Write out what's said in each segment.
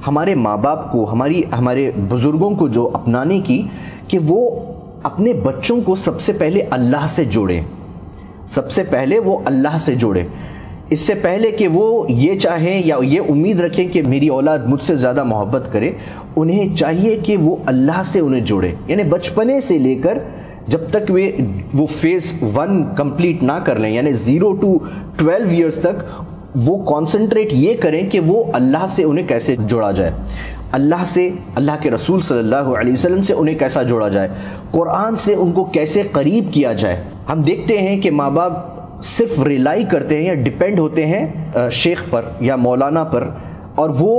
ہمارے ماں باپ کو، ہمارے بزرگوں کو جو اپنانے کی، کہ وہ اپنے بچوں کو سب سے پہلے اللہ سے جوڑیں، سب سے پہلے وہ اللہ سے جوڑیں، اس سے پہلے کہ وہ یہ چاہیں یا یہ امید رکھیں کہ میری اولاد مجھ سے زیادہ محبت کرے، انہیں چاہیے کہ وہ اللہ سے انہیں جوڑے. یعنی بچپنے سے لے کر جب تک وہ فیز 1 کمپلیٹ نہ کر لیں، یعنی 0 to 12 ایئرس تک وہ کانسنٹریٹ یہ کریں کہ وہ اللہ سے انہیں کیسے جوڑا جائے، اللہ سے، اللہ کے رسول صلی اللہ علیہ وسلم سے انہیں کیسا جوڑا جائے، قرآن سے ان کو کیسے قریب کیا جائے. ہم دیکھتے ہیں کہ ماں باپ صرف ریلائی کرتے ہیں یا ڈیپینڈ ہوتے ہیں شیخ پر یا مولانا پر، اور وہ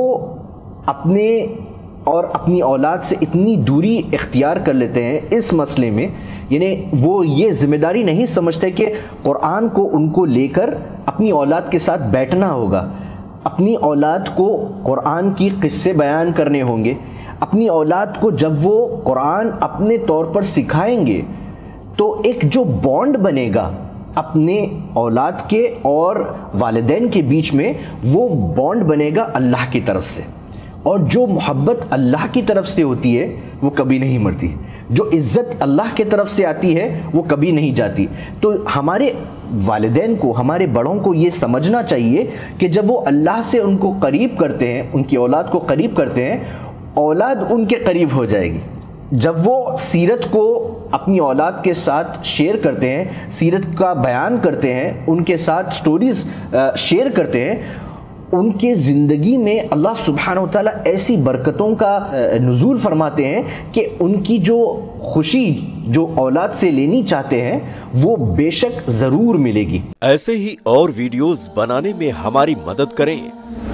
اپنی اولاد سے اتنی دوری اختیار کر لیتے ہیں اس مسئلے میں. یعنی وہ یہ ذمہ داری نہیں سمجھتے کہ قرآن کو ان کو لے کر اپنی اولاد کے ساتھ بیٹھنا ہوگا، اپنی اولاد کو قرآن کی قصے بیان کرنے ہوں گے. اپنی اولاد کو جب وہ قرآن اپنے طور پر سکھائیں گے تو ایک جو بانڈ بنے گا اپنے اولاد کے اور والدین کے بیچ میں، وہ بانڈ بنے گا اللہ کی طرف سے، اور جو محبت اللہ کی طرف سے ہوتی ہے وہ کبھی نہیں مرتی، جو عزت اللہ کی طرف سے آتی ہے وہ کبھی نہیں جاتی. تو ہمارے والدین کو، ہمارے بڑوں کو یہ سمجھنا چاہیے کہ جب وہ اللہ سے ان کو قریب کرتے ہیں، ان کی اولاد کو قریب کرتے ہیں، اولاد ان کے قریب ہو جائے گی. جب وہ سیرت کو اپنی اولاد کے ساتھ شیئر کرتے ہیں، سیرت کا بیان کرتے ہیں، ان کے ساتھ سٹوریز شیئر کرتے ہیں، ان کے زندگی میں اللہ سبحانہ و تعالیٰ ایسی برکتوں کا نزول فرماتے ہیں کہ ان کی جو خوشی جو اولاد سے لینی چاہتے ہیں وہ بے شک ضرور ملے گی. ایسے ہی اور ویڈیوز بنانے میں ہماری مدد کریں.